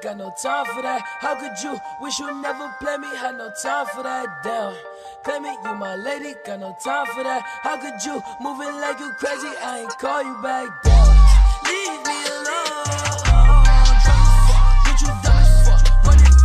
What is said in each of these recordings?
got no time for that. How could you wish you never play me? Had no time for that, damn. Play me, you my lady, got no time for that. How could you moving like you crazy? I ain't call you back, damn. Leave me alone. What you dumb as fuck? What is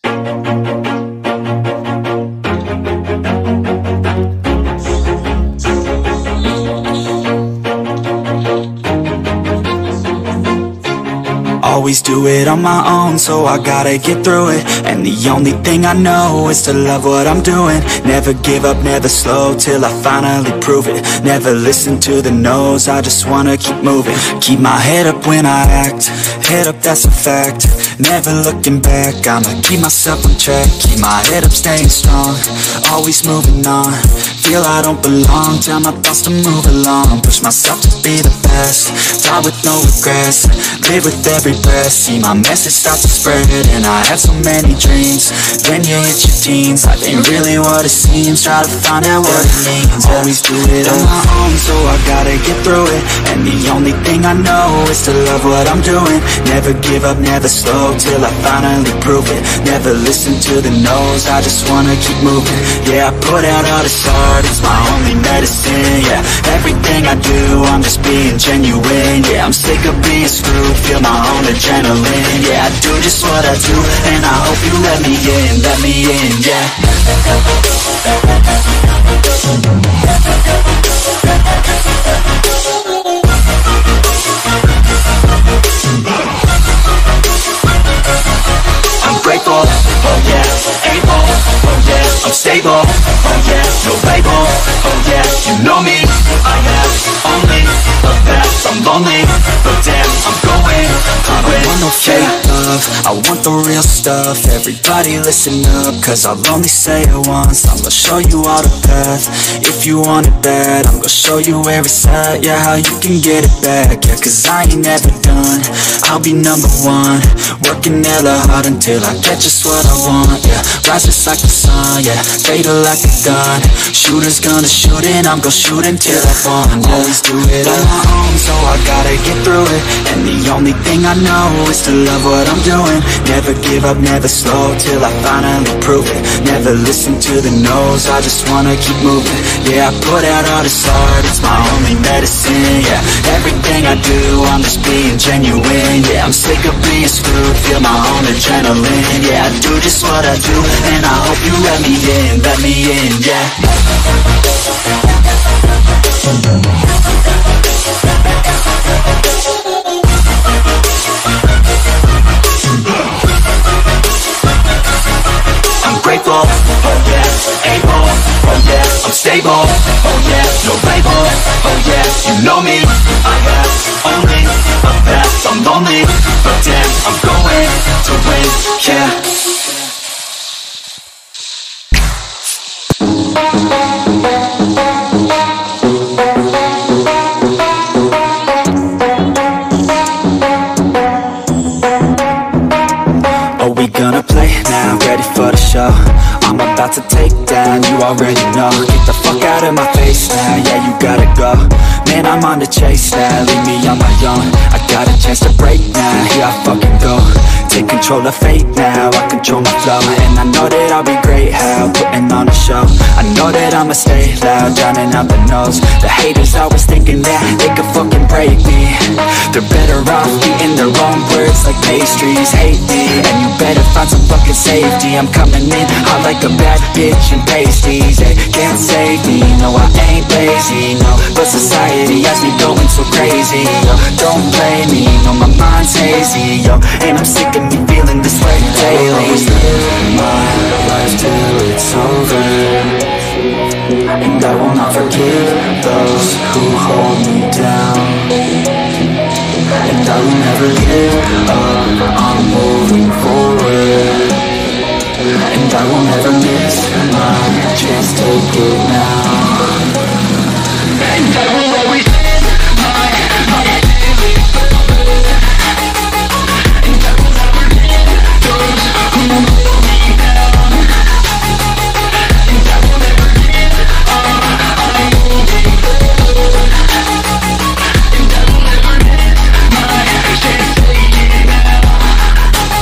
Always do it on my own, so I gotta get through it. And the only thing I know is to love what I'm doing. Never give up, never slow, till I finally prove it. Never listen to the no's, I just wanna keep moving. Keep my head up when I act, head up, that's a fact. Never looking back, I'ma keep myself on track. Keep my head up, staying strong, always moving on. Feel I don't belong, tell my thoughts to move along. Push myself to be the best, die with no regrets. Live with every breath, see my message start to spread. And I had so many dreams, then you hit your teens. Life ain't really what it seems, try to find out what it means. Always do it on my own, so I gotta get through it. And the only thing I know is to love what I'm doing. Never give up, never slow, till I finally prove it. Never listen to the no's, I just wanna keep moving. Yeah, I put out all this art, it's my only medicine. Yeah, everything I do, I'm just being genuine. Yeah, I'm sick of being screwed, feel my own adrenaline. Yeah, I do just what I do, and I hope you let me in, yeah. I'm grateful, oh yeah, able, oh yeah, I'm stable, oh yeah, no label, oh yeah, you know me, I have only the best. I'm lonely, but damn, I'm going through it. I want no fake love, I want the real stuff. Everybody listen up, cause I'll only say it once. I'm gonna show you all the path, if you want it bad. I'm gonna show you where it's at, yeah, how you can get it back. Yeah, cause I ain't never done, I'll be number one. Working hella hard until I get just what I want, yeah. Rise just like the sun, yeah, fatal like a gun. Shooter's gonna shoot and I'm gonna shoot until I fall. Always do it on my own, so I gotta get through it. And the only thing I know is to love what I'm doing. Never give up, never slow, till I finally prove it. Never listen to the no's, I just wanna keep moving. Yeah, I put out all this art, it's my only medicine. Yeah, everything I do, I'm just being genuine. Yeah, I'm sick of being screwed, feel my own adrenaline. Yeah, I do just what I do, and I hope you let me in, yeah. I'm grateful, oh yeah, able, oh yeah, I'm stable, oh yeah, no label, oh yeah, you know me, I have only the best. I'm lonely, but damn, I'm going to win, yeah. I'm about to take down, you already know. Get the fuck out of my face now, yeah, you gotta go. Man, I'm on the chase now, leave me on my own. I got a chance to break now, here I fucking go. Take control of fate now, I control my flow. And I know that I'll be great, how putting on a show. I know that I'ma stay loud, drowning out the noise. The haters always thinking that they could fucking break me. They're better off eating their own words like pastries. Hate me, and you better find some fucking safety. I'm coming in hot like a bad bitch and pasties. They can't save me, no I ain't lazy, no. But society has me going so crazy, yo. Don't blame me, no my mind's hazy, yo. And I'm sick of me feeling this way daily. Always live my life till it's over, and I will not forgive those who hold me down. And I will never give up, I'm moving forward. And I will never miss my chance, take it now. And I will always live my life till it's over, and I will never give those who hold me down. And I will never give up, I'm moving forward. And I will never miss my chance, take it now.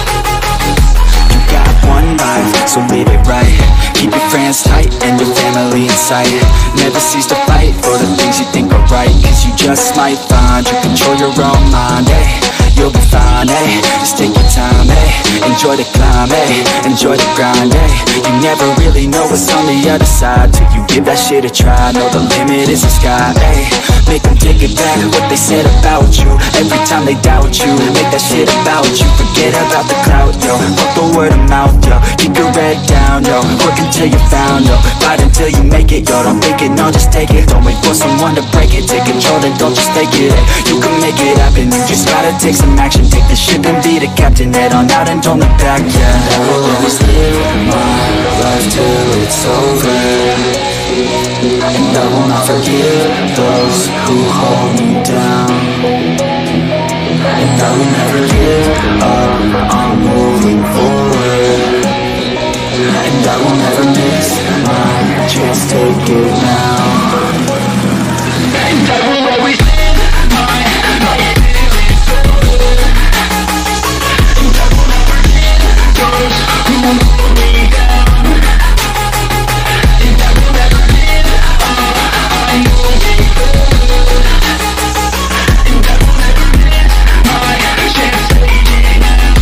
sight. Never cease to fight for the things you think are right, cause you just might find you control your own mind, eh? You'll be fine, eh? Just take your time, eh? Enjoy the climb, eh? Enjoy the grind, eh? You never really know what's on the other side till you give that shit a try. Know the limit is the sky, eh? Make them take it back, what they said about you. Every time they doubt you, make that shit about you. Forget about the clout, yo. Fuck the word of mouth, yo. Keep your head down, yo. Work until you're found, yo. Fight until you make it, yo. Don't think it, no, just take it. Don't wait for someone to break it. Take control, then don't just take it. You can make it happen, you just gotta take some action. Take the ship and be the captain. Head on out and don't look back, yeah. I will always live my life till it's over, and I will not forget those who hold me down. And I will never give up, I'm moving forward, and I will never miss my chance, take it now. And I will always live my life till it's over, and I will never forget those who hold me down. And I will never give up, I'm moving forward, and I will never miss my chance, take it now.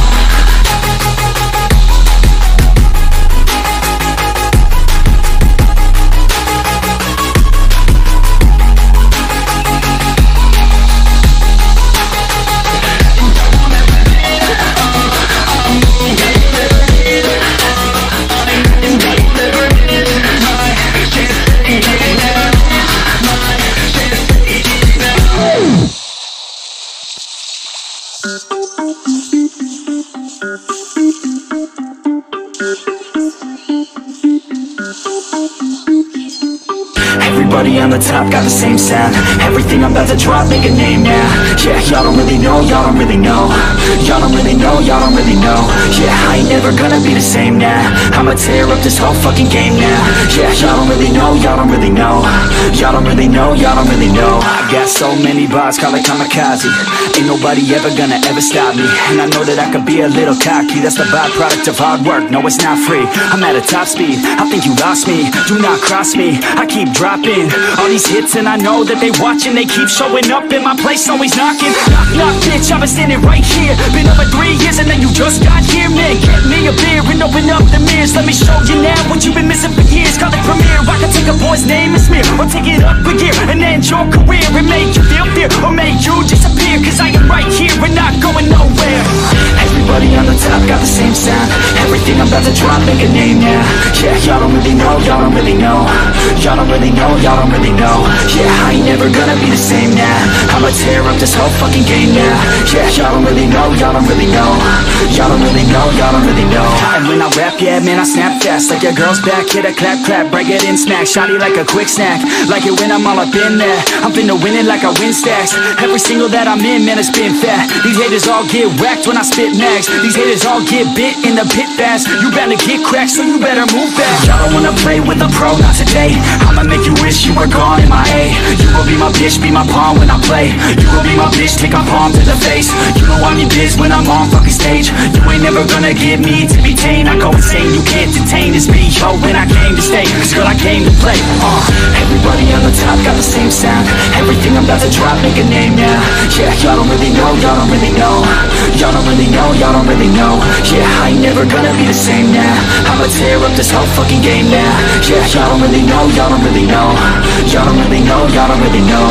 Everybody on the top got the same sound. Everything I'm about to drop, make a name now. Yeah, y'all don't really know, y'all don't really know. Y'all don't really know, y'all don't really know. Yeah, I ain't never gonna be the same now. I'ma tear up this whole fucking game now. Yeah, y'all don't really know, y'all don't really know. Y'all don't really know, y'all don't really know. I got so many bars, call it kamikaze. Ain't nobody ever gonna ever stop me. And I know that I could be a little cocky. That's the byproduct of hard work, no it's not free. I'm at a top speed, I think you lost me. Do not cross me, I keep dropping all these hits and I know that they watching. They keep showing up in my place, always knocking. Knock, knock, bitch, I've been standing right here. Been over 3 years and then you just got here. Man, get me a beer and open up the mirrors. Let me show you now what you've been missing for years. Call it premiere, I can take a boy's name and smear, or take it up a gear and end your career and make you feel fear, or make you disappear. Cause I am right here and not going nowhere. Everybody on the top got the same sound. Everything I'm about to drop, make a name now. Yeah, y'all don't really know, y'all don't really know. Y'all don't really know, y'all don't really know. Yeah, I ain't never gonna be the same now. I'ma tear up this whole fucking game now. Yeah, y'all don't really know, y'all don't really know. Y'all don't really know, y'all don't really know. And when I rap, yeah, man, I snap fast. Like your girl's back, hit a clap, clap, break it in, smack. Shotty like a quick snack, like it when I'm all up in there. I'm finna win it like I win stacks. Every single that I'm in, man, it's been fat. These haters all get whacked when I spit max. These haters all get bit in the pit fast. You bound to get cracked, so you better move back. Y'all don't wanna play with a pro, not today. I'ma make you wish you were gone in my A. You gon' be my bitch, be my pawn when I play. You gon' be my bitch, take my palm to the face. You know I'm in biz when I'm on fucking stage. You ain't never gonna get me to be tame. I go insane, you can't detain this me, yo, when I came to stay. Cause girl, I came to play. Everybody on the top got the same sound. Everything I'm about to drop, make a name now. Yeah, y'all don't really know, y'all don't really know. Y'all don't really know, y'all don't really know. Yeah, I ain't never gonna be the same now. I'ma tear up this whole fucking game now. Yeah, y'all don't really know, y'all don't really know. Y'all don't really know, y'all don't really know.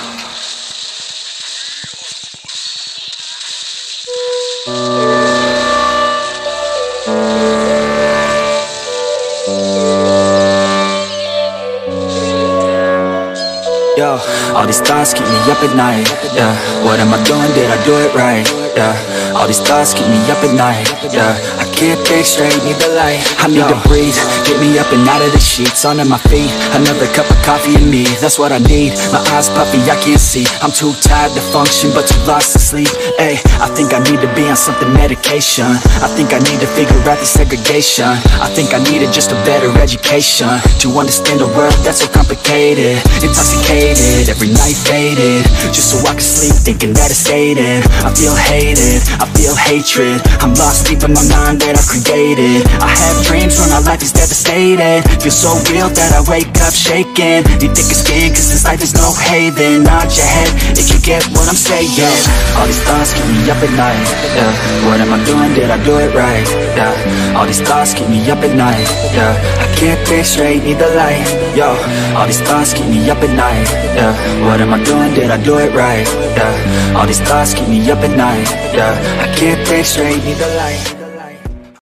Yo, all these thoughts keep me up at night. Yeah, what am I doing? Did I do it right? Yeah, all these thoughts keep me up at night. Yeah, I can't think straight, need the light. I need to breathe, get me up and out of the sheets. Onto my feet, another cup of coffee and me, that's what I need. My eyes puffy, I can't see. I'm too tired to function, but too lost to sleep. Ay, I think I need to be on something medication. I think I need to figure out the segregation. I think I needed just a better education to understand a world that's so complicated. Intoxicated, every night faded, just so I can sleep thinking that it's fading. I feel hated, I feel hatred. I'm lost deep in my mind that I've created. I have dreams when my life is devastated. Feel so real that I wake up shaking. Need thicker skin cause this life is no haven. Nod your head if you get what I'm saying. All these thoughts keep me up at night, yeah. What am I doing, did I do it right, yeah. All these thoughts keep me up at night, yeah. I can't think straight, need the light, yo. All these thoughts keep me up at night, yeah. What am I doing, did I do it right, yeah. All these thoughts keep me up at night, yeah. I can't think straight, need the light.